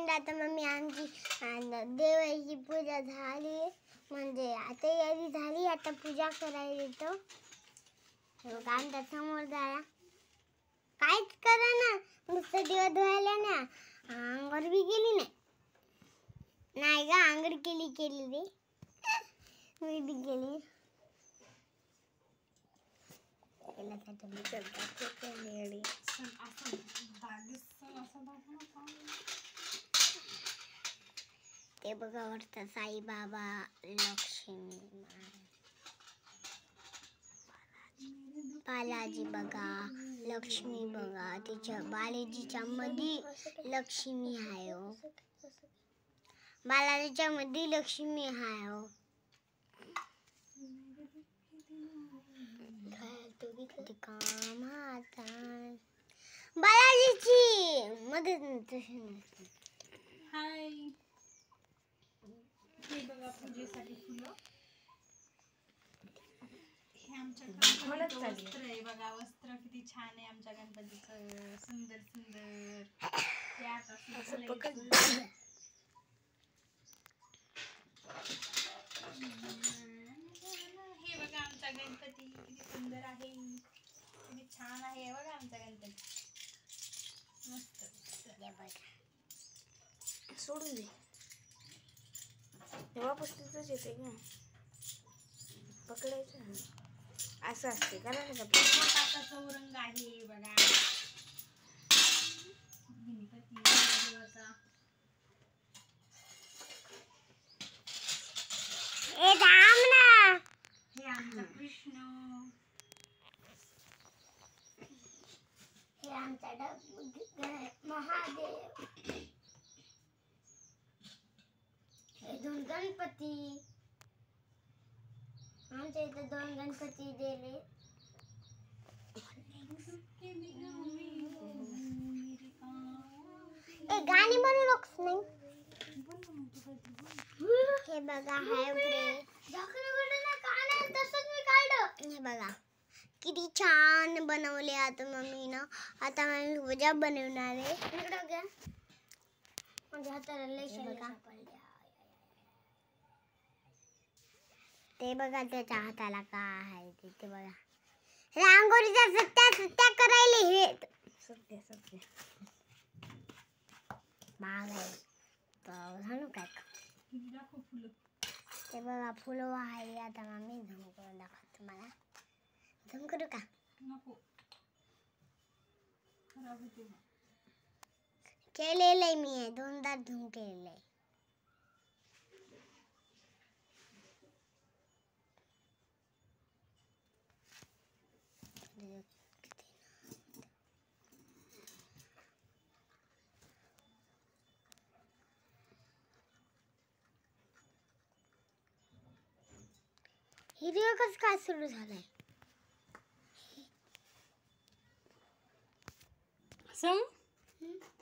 आता मम्मी आमची देवाची पूजा झाली, म्हणजे तयारी झाली. आता पूजा करायला येतो. आमच्या समोर जाया काहीच करा ना, नुसतं दिवा धुवायला ना, अंघोळ बी केली नाही का? अंघोळ केली रे, मी बी केली. ते बघा वाटतं साईबाबा, लक्ष्मी, बालाजी बघा, लक्ष्मी बघा. तिच्या बालाजीच्या मध्ये लक्ष्मी आहे हो. बालाजीच्या मध्ये लक्ष्मी आहे हो. बालाजीची मदत हाय, हे बघा पूजेसाठी फुलं. हे आमच्या गणपतीचं वस्त्र आहे बघा. वस्त्र किती छान आहे आमच्या गणपतीचं, सुंदर सुंदर. हे बघा आमचा गणपती किती सुंदर आहे, किती छान आहे बघा आमचा गणपती. मस्त सोडून दे, तेव्हा पुस्तकच येते का पकडायचं असं असते का ना. छोटासा चौरंग आहे बघा गणपती देवाचा. हे आमचा कृष्ण, हे आमचा महादेव, हे दोन गणपती. आमच्या इथे दोन गणपती दिले. गाणी म्हणू नकोस नाही. हे बघा हाय हे बघा किती छान बनवले. आता मम्मीनं आता मम्मी पूजा बनवणार आहे. म्हणजे हाताला लय शेंगा पडल्या. ते बघा त्याच्या हाताला काय आहे ते बघा. रांगोळीच्या सत्या करायला हे सत्या बाग आहे तर काय ते बघा फुलं आहे. आता मम्मी झूम करून दाखवत तुम्हाला. झूम करू का? केलेलं आहे मी, दोनदा झूम केलेलं आहे. व्हिडिओ कसं काय सुरू झालाय? सम